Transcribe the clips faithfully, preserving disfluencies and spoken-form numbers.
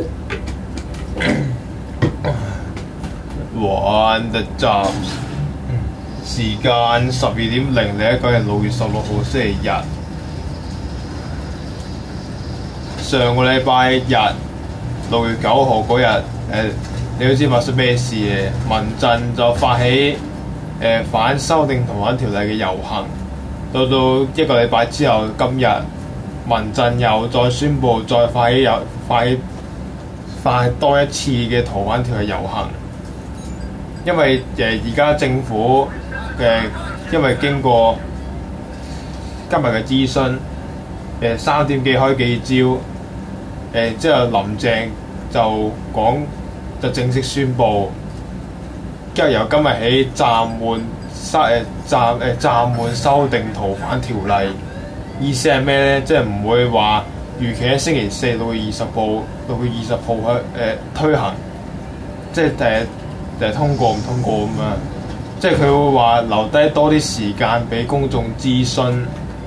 One the jobs， 時間十二點零零一九日六月十六號星期日。上個禮拜日六月九號嗰日，誒你都知發生咩事嘅？民陣就發起誒、呃、反修訂逃犯條例嘅遊行，到到一個禮拜之後，今日民陣又再宣布再發起有發起發起多一次嘅逃犯條例遊行。因為誒而家政府嘅，因為經過今日嘅諮詢，誒三點幾開記招，誒之後林鄭就講就正式宣布，跟住由今日起暫緩修誒暫誒暫緩修訂逃犯條例。意思係咩咧？即係唔會話預期喺星期四六月二十號六月二十號去誒、呃、推行，即係誒。就係通過唔通過咁樣，即係佢會話留低多啲時間俾公眾諮詢，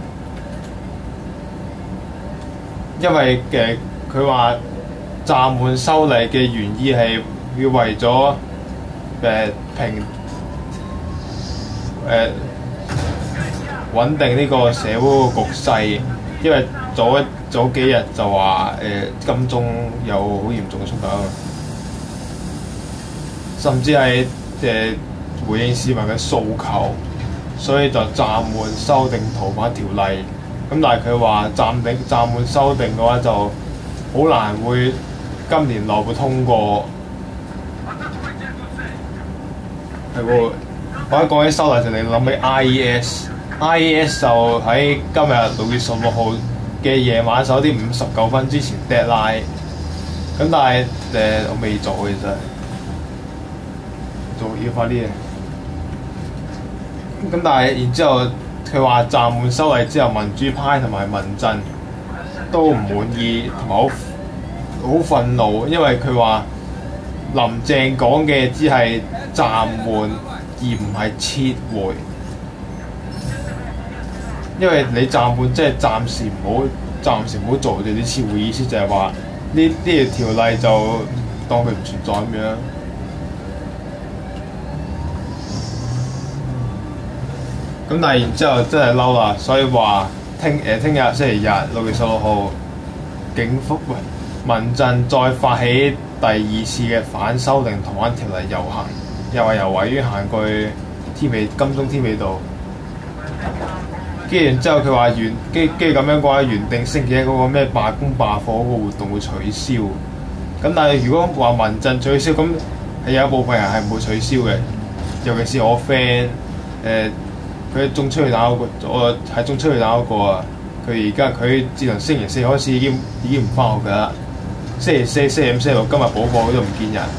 因為嘅佢話暫緩修例嘅原意係要為咗誒、呃、平誒、呃、穩定呢個社會嘅局勢，因為早一早幾日就話誒、呃、金鐘有好嚴重嘅衝突。甚至係誒、呃、回應市民嘅訴求，所以就暫緩修訂逃犯條例。咁但係佢話暫定暫緩修訂嘅話，就好難會今年內會通過。係喎，我一講起修例就你諗起 I E S，I E S 就喺今日六月十六號嘅夜晚十一點五十九分之前 deadline。咁但係誒、呃、我未做嘅真係。做要快啲嘅，咁但係然之後佢話暫緩修例之後，民主派同埋民陣都唔滿意同埋好好憤怒，因為佢話林鄭講嘅只係暫緩而唔係撤回，因為你暫緩即係暫時唔好暫時唔好做，你撤回意思就係話呢呢條條例就當佢唔存在咁樣。咁但係然之後真係嬲啦，所以話聽誒聽日星期日六月十六號，警方喂民陣再發起第二次嘅反修訂逃犯條例遊行，又係由維園行過去添美金鐘添美道。跟住然之後佢話原跟跟住咁樣嘅話，原定星期一嗰個咩罷工罷課嗰個活動會取消。咁但係如果話民陣取消，咁係有一部分人係唔會取消嘅，尤其是我 friend 誒、呃。佢中出去打嗰個，我係中出去打嗰個啊！佢而家佢自從星期四開始已經已經唔翻學㗎啦。星期四、星期五、星期六今日補課都唔見人，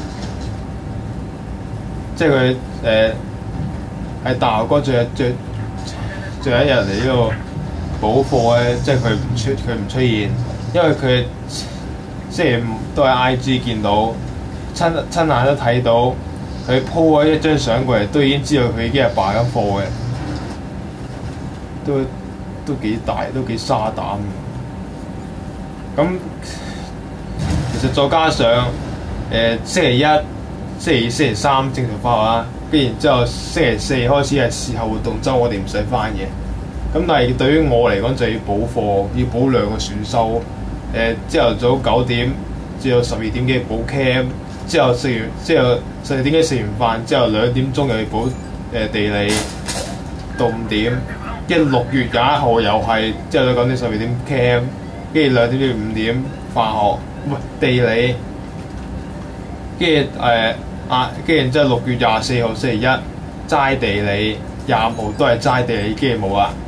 即係佢誒喺大學嗰最最最後一日嚟呢度補課咧，即係佢唔出佢唔出現，因為佢星期五都喺 I G 見到親親眼都睇到佢 po 咗一張相過嚟，都已經知道佢已經係罷緊課嘅。都都幾大，都幾沙膽。咁其實再加上誒、呃、星期一、星期二、星期三正常翻學啦，跟住然之後星期四開始係事後活動週，我哋唔使翻嘅。咁但係對於我嚟講就要補課，要補兩個選修。誒朝頭早九點至到十二點幾補 cam， 之後食完之後十二點幾食完飯之後兩點鐘又要補誒、呃、地理到五點。跟住六月廿一號又係之後到九點十二點 cam， 跟住兩點至五點化學，唔係地理，跟住誒啊，跟住然之後六月廿四號星期一齋地理，廿五號都係齋地理，跟住冇啦。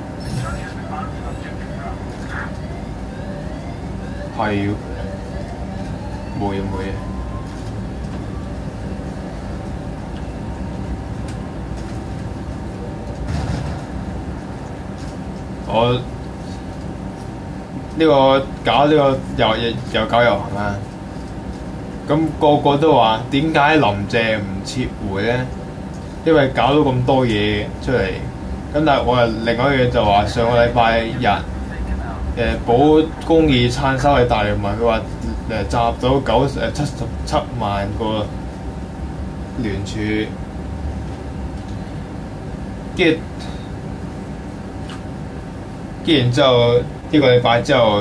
係冇嘢冇嘢。我呢、這個搞呢、這個又又又搞遊行啦，咁、那個個都話點解林鄭唔撤回咧？因為搞到咁多嘢出嚟，咁但係我又另外一樣就話上個禮拜日誒保公義撐修嘅大聯盟，佢話誒集到九誒七十七萬個聯署，跟住跟然之後一個禮拜之後，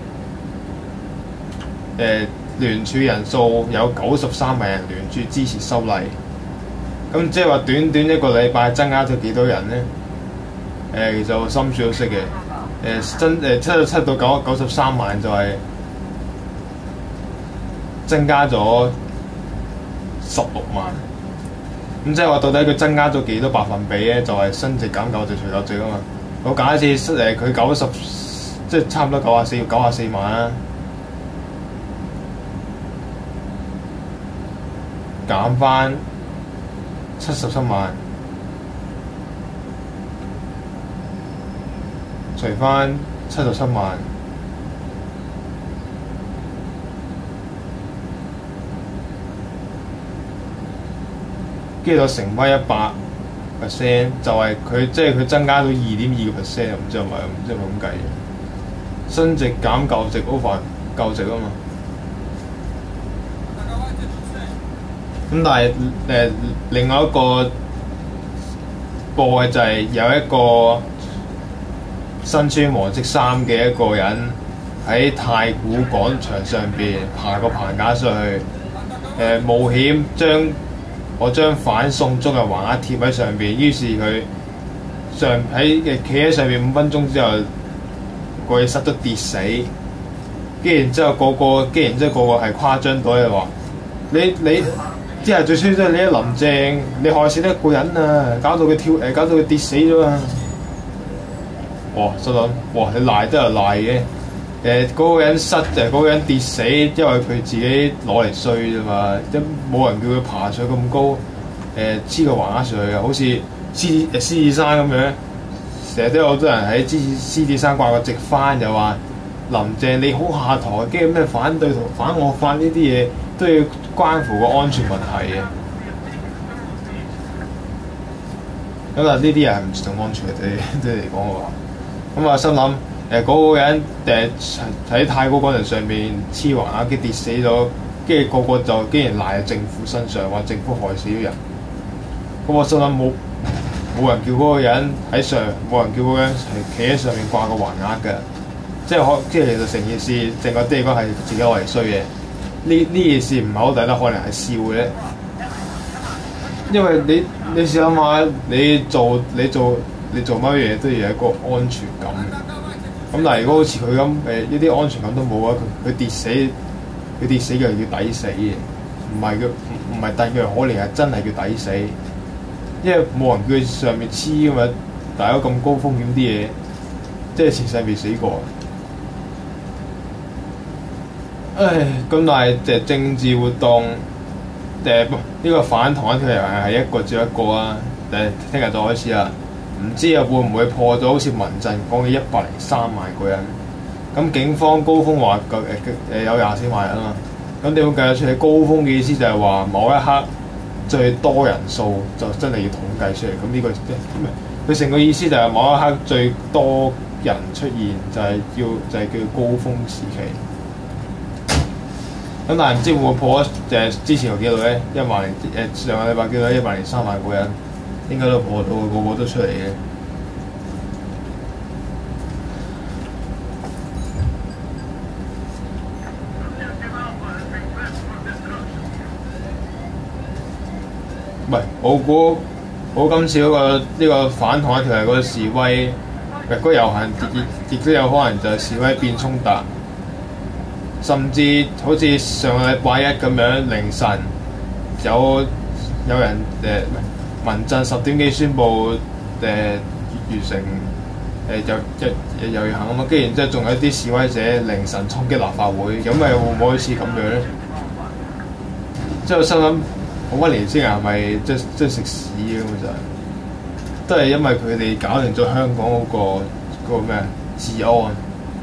誒聯署人數有九十三萬人聯署支持修例，咁即係話短短一個禮拜增加咗幾多人咧？誒、呃、其實我心水都識嘅，誒、呃、真誒七十七到九九十三萬就係增加咗十六萬，咁即係話到底佢增加咗幾多百分比咧？就係、是、新值減舊值除舊值啊嘛。我假設誒佢九十，即係差唔多九十四九十四萬啦，減翻七十七萬，除翻七十七萬，跟住就乘翻一百 percent， 就係佢即係佢增加到二點二個 percent， 唔知係咪唔知係咪咁計嘅？新值減舊值 over 舊值啊嘛。咁但係誒、呃、另外一個報嘅就係有一個身穿黃色衫嘅一個人喺太古廣場上邊爬個棚架上去，誒、呃、冒險將我將反送中嘅橫額貼喺上邊，於是佢上喺誒企喺上邊五分鐘之後，個嘢塞咗跌死，跟住然之後個個，跟住然之後個個係誇張到係話你你。啲人最衰都係你一林鄭，你害死得一個人啊！搞到佢跳誒，搞到佢跌死咗啊！哇！心諗哇，你賴都係賴嘅誒，嗰、嗰個人失誒，嗰、嗰個人跌死，因為佢自己攞嚟衰啫嘛，都冇人叫佢爬上咁高誒，黐個橫額上去啊！好似獅誒獅子山咁樣，成日都有好多人喺獅獅子山掛個直幡，又話林鄭你好下台，跟住咩反對同反惡法呢啲嘢都要關乎個安全問題嘅。咁啊，呢啲人係唔注重安全嘅，對對嚟講嘅話，咁啊心諗誒嗰個人誒喺太古廣場上面黐橫額，跟跌死咗，跟住個個就竟然賴喺政府身上，話政府害死咗人。咁我心諗冇冇人叫嗰個人喺上，冇人叫嗰個人係企喺上面掛個橫額嘅，即係可即係其實成件事，成個地方係自己攞嚟衰嘅。呢呢件事唔係好抵得，可能係笑嘅咧。因為你你試諗下，你做你做你做乜嘢都要有一個安全感。咁但係如果好似佢咁誒，呢啲安全感都冇啊！佢佢跌死，佢跌死嘅要抵死嘅，唔係叫唔係戥佢可憐，係真係叫抵死。因為冇人叫佢上面黐噶嘛，大家咁高風險啲嘢，即係前世未死過。唉，咁但係誒政治活動誒呢個反同一條人係一個接一個啊！誒聽日就開始啦，唔知啊會唔會破咗好似民陣講嘅一百零三萬個人？咁警方高峰話誒誒有廿四萬人啊嘛，咁點會計得出嚟？高峰嘅意思就係話某一刻最多人數就真係要統計出嚟。咁呢個佢成個意思就係某一刻最多人出現就係叫就係叫高峰時期。咁但係唔知會唔會破咗誒之前個記錄咧？一萬零誒上個禮拜記錄一萬零三萬個人，應該都破到，個個都出嚟嘅。唔係，我估我今次嗰、嗰個呢、呢個反同一條例嗰個示威，嗰個遊行亦亦都有可能就係示威變衝突。甚至好似上個禮拜一咁樣凌晨有有人誒、呃、民陣十點幾宣布誒、呃、完成誒遊遊遊行啊嘛，跟住然之後仲有啲示威者凌晨衝擊立法會，咁咪會唔會好似咁樣咧？即係我心諗，好多年輕人係咪即即食屎咁就係，都係因為佢哋搞定咗香港嗰、嗰個嗰個咩治安。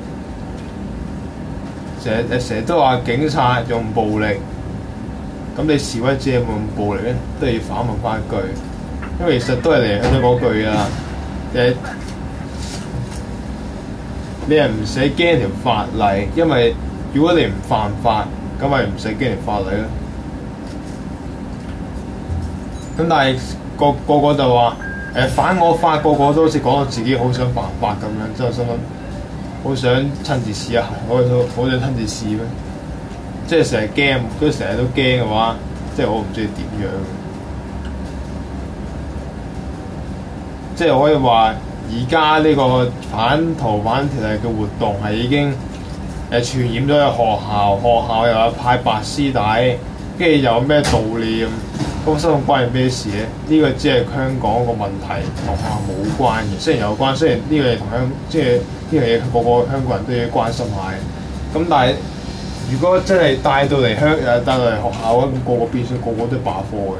成日成日都話警察用暴力，咁你示威者有冇用暴力咧？都係要反問翻一句，因為其實都係嚟緊咗嗰句啊！誒，你係唔使驚條法例，因為如果你唔犯法， 咁咪唔使經條法例咯。咁但係個個個就話誒、呃、反我法，個個都好似講到自己好想犯法咁樣，之後心諗好想親自試一下，我好想親自試咩？即係成日驚，如果成日都驚嘅話，即係我唔知點樣。即係可以話，而家呢個反逃犯條例嘅活動係已經誒傳染咗去學校，學校又有派白絲帶，跟住又有咩悼念，咁心諗關你咩事咧？呢、這個只係香港個問題，同學校冇關嘅。雖然有關，雖然呢個嘢同香，即係呢樣嘢個個香港人都要關心下。咁但係如果真係帶到嚟香誒帶到嚟學校咁，個個變相個個都罷課嘅。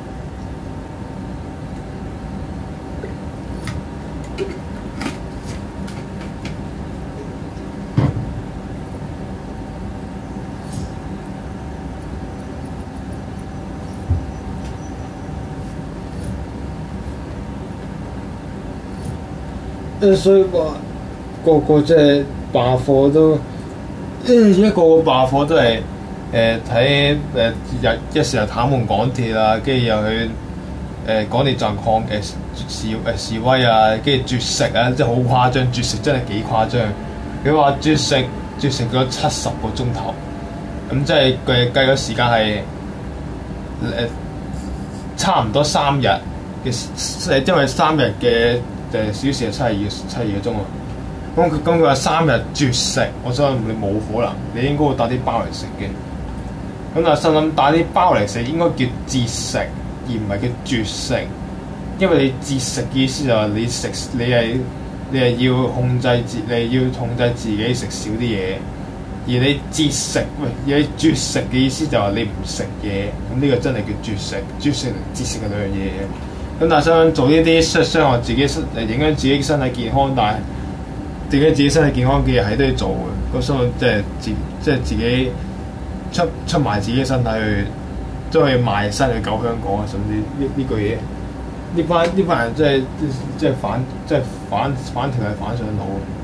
誒，所以話個個即係罷課都，而家個個罷課都係誒睇誒日一時又癱瘓港鐵啊，跟住又去誒、呃、港鐵站抗誒示誒示威啊，跟住絕食啊，即係好誇張，絕食真係幾誇張。佢話絕食絕食咗七十個鐘頭，咁即係佢計個時間係誒、呃、差唔多三日嘅，誒因為三日嘅。誒小時係七十二七十二個鐘啊！咁佢咁佢話三日絕食，我想你冇可能，你應該會帶啲包嚟食嘅。咁但係心諗帶啲包嚟食應該叫節食，而唔係叫絕食。因為你節食嘅意思就係你食你係你係要控制自你要控制自己食少啲嘢，而你節食喂，你絕食嘅意思就係你唔食嘢。咁呢個真係叫絕食，絕食同節食係兩樣嘢。咁但係想做呢啲傷傷害自己身誒影響自己身體健康，但係自己自己身體健康嘅嘢係都要做嘅。咁所以即係自即係自己出出賣自己身體去，都可以賣身去救香港啊！甚至呢呢句嘢，呢班呢班人真係即係反即係反反條例反上腦。